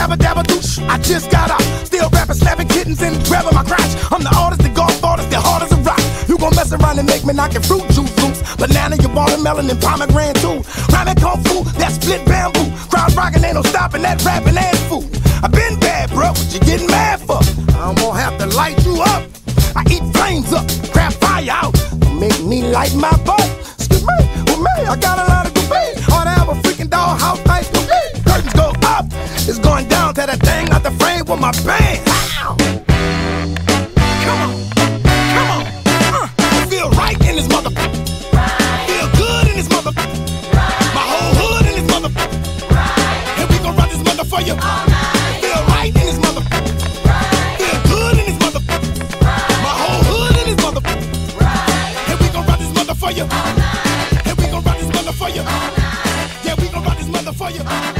yabba dabba doo. I just got out, still rapping, slapping kittens and grabbing my crotch. I'm the artist, the golf artist, the hard as a rock. You gon' mess around and make me knock your fruit juice loose. Banana, your watermelon, and pomegranate too. Rhyming kung fu, that split bamboo. Crowd rocking, ain't no stopping that rapping ass fool. I been bad, bro, what you getting mad for? I'm gonna have to light you up. I eat flames up, crap fire out. Make me light my butt. Excuse me, with me, I got a lot of debate. Ought to have a freaking dollhouse nice to be. Curtains go up, it's going down to that thing out the frame with my band. Ow. Come on, come on. I feel right in this mother. Feel good in this mother. My whole hood in this mother. And we gon' run this mother for you. Feel right in this mother. Feel good in this mother. My whole hood in this mother. And we gon' run this mother for you. And we gon' run this mother for you. Yeah, we gon' run this mother for you.